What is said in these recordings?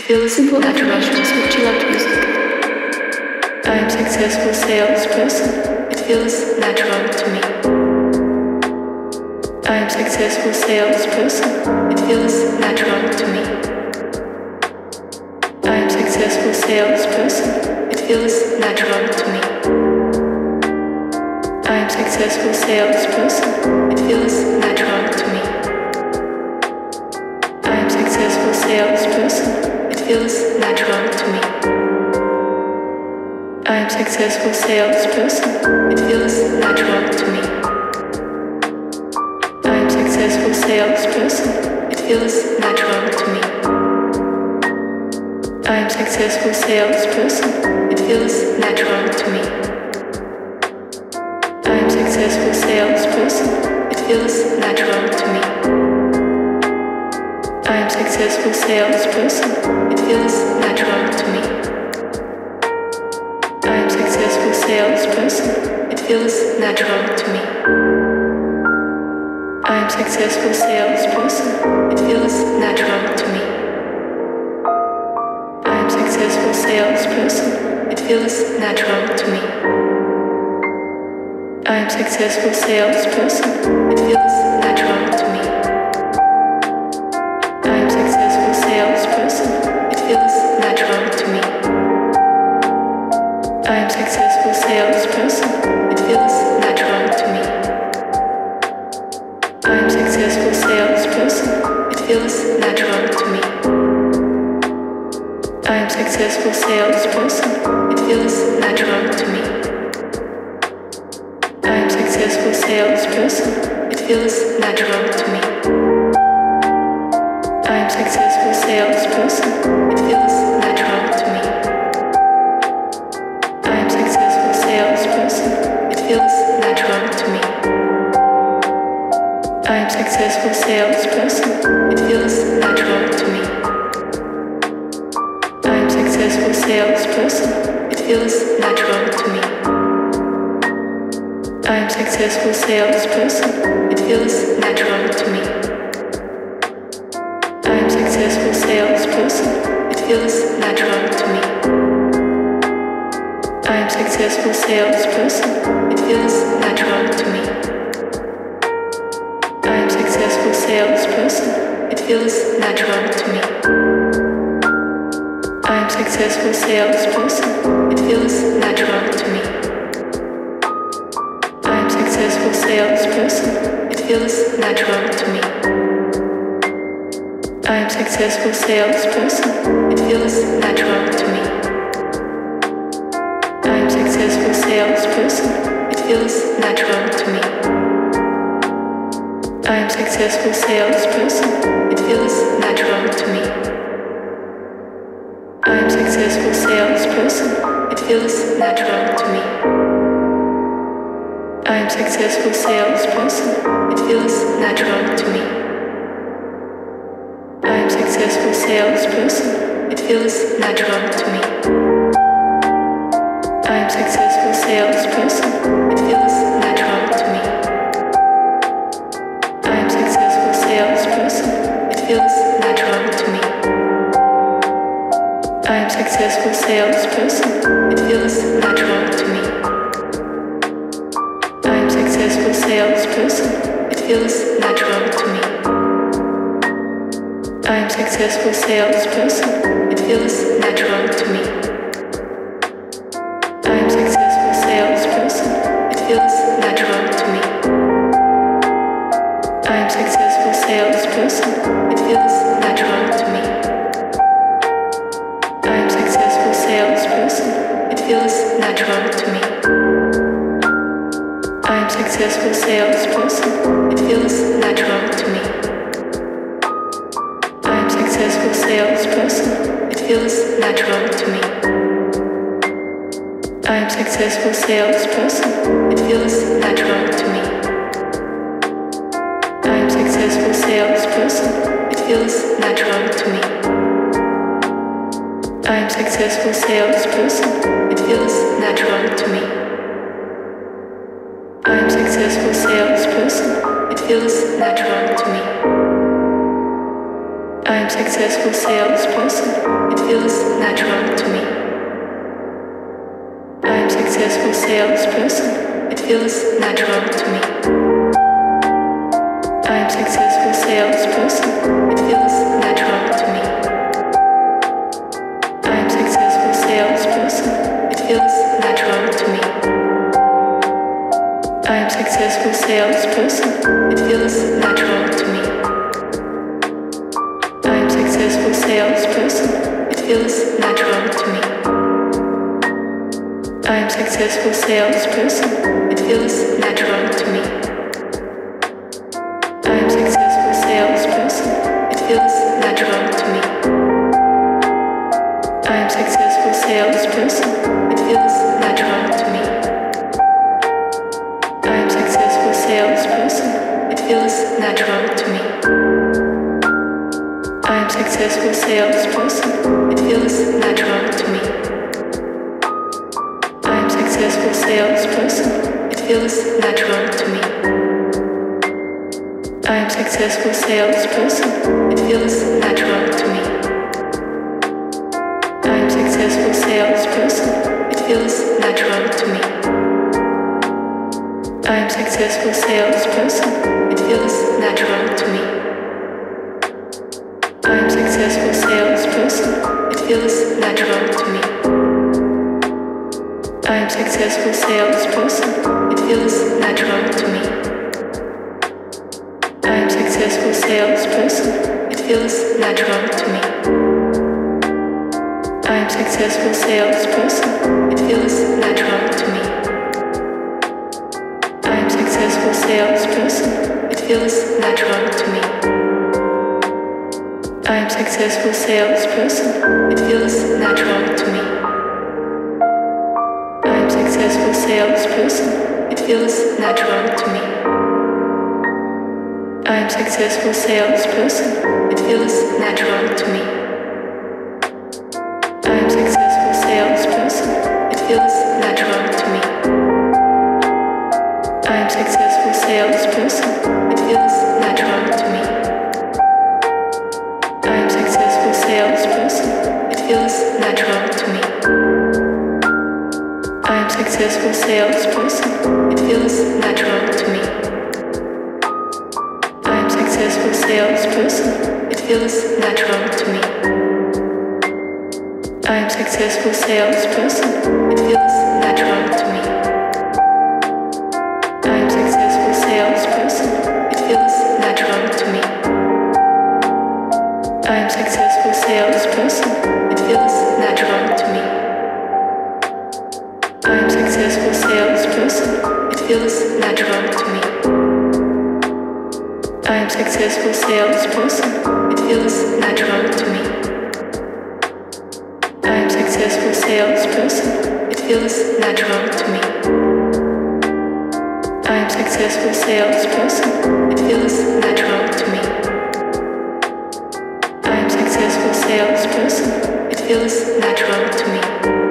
feels simple affirmations with chill out music. I am successful salesperson. It feels natural to me. I am successful salesperson. It feels natural to me. I am successful salesperson. It feels natural to me. I am successful salesperson. It feels natural to me. I am successful salesperson. It feels natural to me. I am successful salesperson. It feels natural to me. I am successful salesperson. It feels natural to me. I am successful salesperson. It feels natural to me. I am successful salesperson. It feels natural to me. I am successful salesperson. It feels natural to me. I am successful salesperson. It feels natural to me. I am successful salesperson. It feels natural to me. I am successful salesperson. It feels natural to me. I am successful salesperson. It feels natural to me. I am successful salesperson. It feels natural to me. I am successful salesperson. It feels natural to me. I am successful salesperson. It feels natural to me. I am successful salesperson. It feels natural to me. I am successful salesperson. It feels natural to me. I am successful salesperson. It feels natural to me. I am successful salesperson. It feels natural to me. I am successful salesperson. It feels natural to me. I am successful salesperson. It feels natural to me. I am successful salesperson. It feels natural to me. I am successful salesperson. It feels natural to me. I am successful salesperson. It feels natural to me. I am successful salesperson. It feels natural to me. I am successful salesperson. It feels natural to me. I am successful salesperson. It feels natural to me. I am successful salesperson. It feels natural to me. I am successful salesperson. It feels natural to me. I am successful salesperson. It feels natural to me. I am successful salesperson. It feels natural to me. I am successful salesperson. It feels natural to me. I am successful salesperson. It feels natural to me. I am successful salesperson. It feels natural to me. I am successful salesperson. It feels natural to me. I am successful salesperson. It feels natural to me. I am successful salesperson. It feels natural to me. I am successful salesperson. It feels natural to me. I am successful salesperson. It feels natural to me. I am successful salesperson. It feels natural to me. I am successful salesperson. It feels natural to me. I am successful salesperson. It feels natural to me. I am successful salesperson. It feels natural to me. I am successful salesperson. It feels natural to me. I am successful salesperson. It feels natural to me. I am successful salesperson. It feels natural to me. I am successful salesperson. It feels natural to me. I am successful salesperson. It feels natural to me. I am successful salesperson. It feels natural to me. I am successful salesperson. It feels natural to me. I am successful salesperson. It feels natural to me. I am successful salesperson. It feels natural to me. I am successful salesperson. It feels natural to me. I am successful salesperson. It feels natural to me. I am successful salesperson. It feels natural to me. I am successful salesperson. It feels natural to me. I am successful salesperson. It feels natural to me. I am successful salesperson. It feels natural to me. I am successful salesperson. It feels natural to me. I am successful salesperson. It feels natural to me. I am successful salesperson. It feels natural to me. I am successful salesperson. It feels natural to me. I am successful salesperson. It feels natural to me. I am successful salesperson. It feels natural to me. I am successful salesperson. It feels natural to me. I am successful salesperson. It feels natural to me. I am successful salesperson. It feels natural to me. I am successful salesperson. It feels natural to me. I am successful salesperson. It feels natural to me. I am successful salesperson. It feels natural to me. I am successful salesperson. It feels natural to me. I am successful salesperson. It feels natural to me. I am successful salesperson. It feels natural to me. I am successful salesperson. It feels natural to me. I am successful salesperson. It feels natural to me. I am successful salesperson. It feels natural to me. I am successful salesperson. It feels natural to me. I am successful salesperson. It feels natural to me. I am successful salesperson. It feels natural to me. I am successful salesperson. It feels natural to me. I am successful salesperson. It feels natural to me. I am successful salesperson. It feels natural to me. I am successful salesperson. It feels natural to me.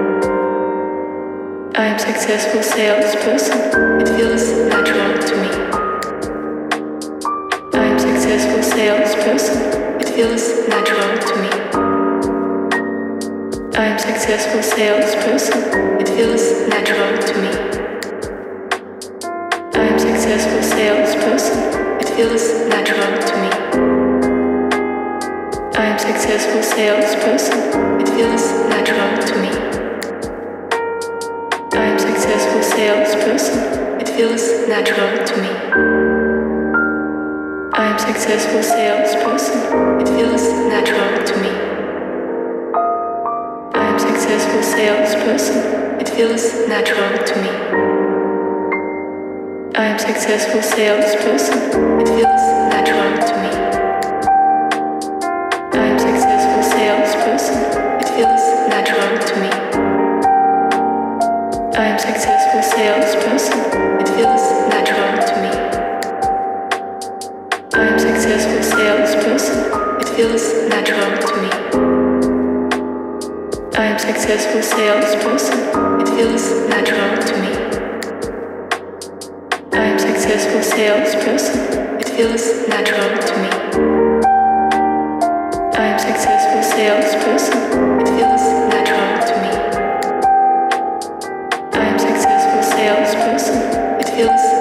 I am successful salesperson. It feels natural to me. I am successful salesperson. It feels natural to me. I am successful salesperson. It feels natural to me. I am successful salesperson. It feels natural to me. I am successful salesperson. It feels natural to me. I am successful salesperson. It feels natural to me. I am successful salesperson. It feels natural to me. I am successful salesperson. It feels natural to me. I am successful salesperson. It feels natural to me. I am successful salesperson. It feels natural to me. I am successful salesperson. It feels natural to me. I am successful salesperson. It feels natural to me. I am successful salesperson. It feels natural to me. I am successful salesperson. It feels natural to me. I am successful salesperson. It feels natural to me. I am successful salesperson. It feels